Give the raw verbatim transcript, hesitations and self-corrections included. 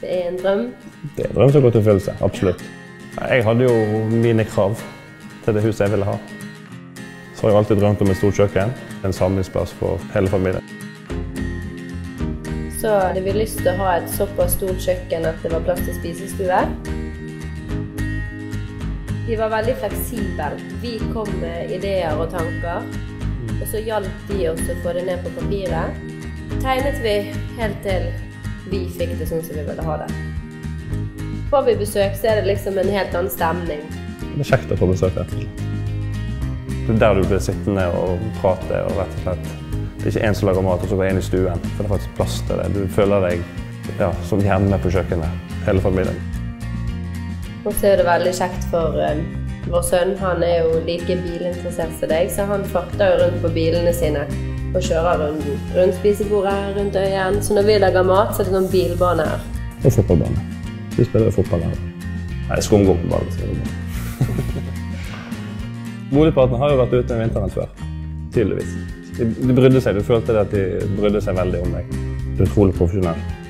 Det er en drøm? Det er en drøm som går til oppfyllelse, absolutt. Jeg hadde jo mine krav til det huset jeg ville ha. Så har jeg alltid drømt om et stort kjøkken, en samlingsplass for hele familien. Så hadde vi lyst til å ha et såpass stort kjøkken at det var plass til spisestue. De var veldig fleksible. Vi kom med ideer og tanker, og så hjalp de oss å få det ned på papiret. Tegnet vi helt til vi fikk det sånn som vi ville ha det. Får vi besøk, så er det liksom en helt annen stemning. Det er kjekt å få besøk rett og slett. Det er der du blir sittende og prate og rett og slett. Det er ikke en som lager mat og så går inn i stuen, for det er faktisk plass til det. Du føler deg ja, som hjemme på kjøkkenet, hele familien. Og så er det veldig kjekt for um, vår sønn. Han er jo like bilinteressert som deg, så han farter jo rundt på bilene sine og kjører rundt, rundt spisebordet, rundt øyen. Så når vi lager mat, så er det noen bilbane her. Og fotballbane. Vi spiller fotball her. Nei, skumgå på ballen. Boligpartene har jo vært ute en vinteren før, tydeligvis. De, de brydde seg, du følte det at de brydde seg veldig om deg. Du er utrolig profesjonell.